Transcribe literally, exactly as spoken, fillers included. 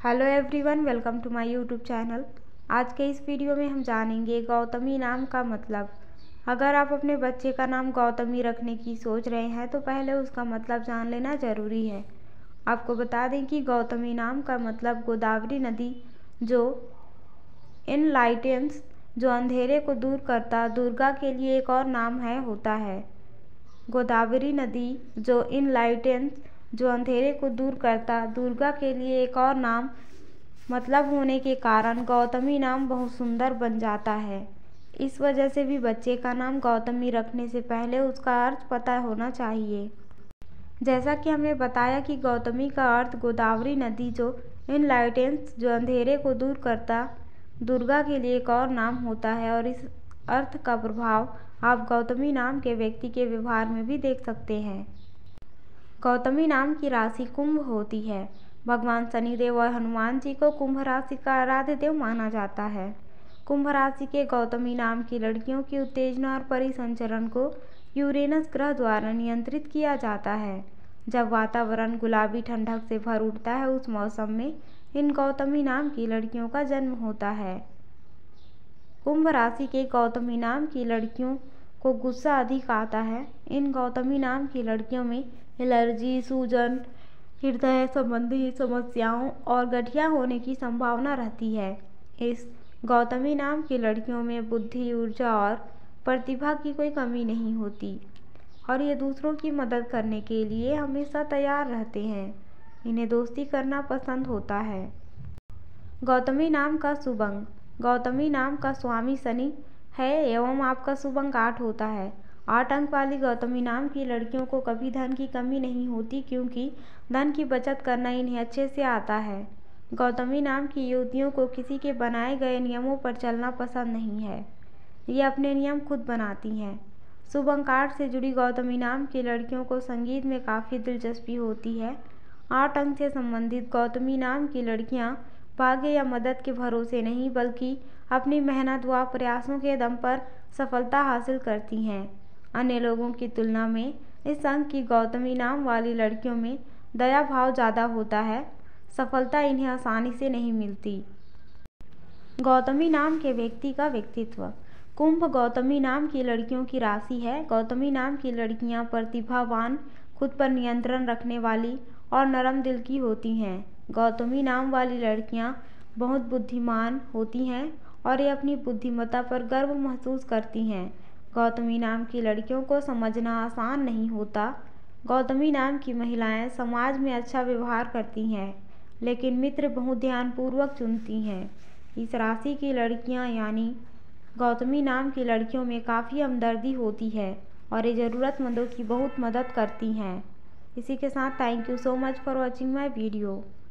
Hello everyone, welcome to my YouTube channel. आज के इस वीडियो में हम जानेंगे गौतमी नाम का मतलब। अगर आप अपने बच्चे का नाम गौतमी रखने की सोच रहे हैं तो पहले उसका मतलब जान लेना ज़रूरी है। आपको बता दें कि गौतमी नाम का मतलब गोदावरी नदी जो इनलाइटेंस जो अंधेरे को दूर करता दुर्गा के लिए एक और नाम है होता है। गोदावरी नदी जो इनलाइटेंस जो अंधेरे को दूर करता दुर्गा के लिए एक और नाम मतलब होने के कारण गौतमी नाम बहुत सुंदर बन जाता है। इस वजह से भी बच्चे का नाम गौतमी रखने से पहले उसका अर्थ पता होना चाहिए। जैसा कि हमने बताया कि गौतमी का अर्थ गोदावरी नदी जो इनलाइटेंस जो अंधेरे को दूर करता दुर्गा के लिए एक और नाम होता है, और इस अर्थ का प्रभाव आप गौतमी नाम के व्यक्ति के व्यवहार में भी देख सकते हैं। गौतमी नाम की राशि कुंभ होती है। भगवान शनिदेव और हनुमान जी को कुंभ राशि का आराध्य देव माना जाता है। कुंभ राशि के गौतमी नाम की लड़कियों की उत्तेजना और परिसंचरण को यूरेनस ग्रह द्वारा नियंत्रित किया जाता है। जब वातावरण गुलाबी ठंडक से भर उठता है उस मौसम में इन गौतमी नाम की लड़कियों का जन्म होता है। कुंभ राशि के गौतमी नाम की लड़कियों को गुस्सा अधिक आता है। इन गौतमी नाम की लड़कियों में एलर्जी, सूजन, हृदय संबंधी समस्याओं और गठिया होने की संभावना रहती है। इस गौतमी नाम की लड़कियों में बुद्धि, ऊर्जा और प्रतिभा की कोई कमी नहीं होती और ये दूसरों की मदद करने के लिए हमेशा तैयार रहते हैं। इन्हें दोस्ती करना पसंद होता है। गौतमी नाम का शुभ अंक। गौतमी नाम का स्वामी शनि है एवं आपका शुभ अंक आठ होता है। आठ अंक वाली गौतमी नाम की लड़कियों को कभी धन की कमी नहीं होती, क्योंकि धन की बचत करना इन्हें अच्छे से आता है। गौतमी नाम की युवतियों को किसी के बनाए गए नियमों पर चलना पसंद नहीं है। ये अपने नियम खुद बनाती हैं। शुभ अंक आठ से जुड़ी गौतमी नाम की लड़कियों को संगीत में काफ़ी दिलचस्पी होती है। आठ अंक से संबंधित गौतमी नाम की लड़कियां भाग्य या मदद के भरोसे नहीं बल्कि अपनी मेहनत व प्रयासों के दम पर सफलता हासिल करती हैं। अन्य लोगों की तुलना में इस अंक की गौतमी नाम वाली लड़कियों में दया भाव ज़्यादा होता है। सफलता इन्हें आसानी से नहीं मिलती। गौतमी नाम के व्यक्ति का व्यक्तित्व। कुंभ गौतमी नाम की लड़कियों की राशि है। गौतमी नाम की लड़कियां प्रतिभावान, खुद पर नियंत्रण रखने वाली और नरम दिल की होती हैं। गौतमी नाम वाली लड़कियां बहुत बुद्धिमान होती हैं और ये अपनी बुद्धिमत्ता पर गर्व महसूस करती हैं। गौतमी नाम की लड़कियों को समझना आसान नहीं होता। गौतमी नाम की महिलाएं समाज में अच्छा व्यवहार करती हैं, लेकिन मित्र बहुत ध्यानपूर्वक चुनती हैं। इस राशि की लड़कियां यानी गौतमी नाम की लड़कियों में काफ़ी हमदर्दी होती है और ये ज़रूरतमंदों की बहुत मदद करती हैं। इसी के साथ thank you so much for watching my video.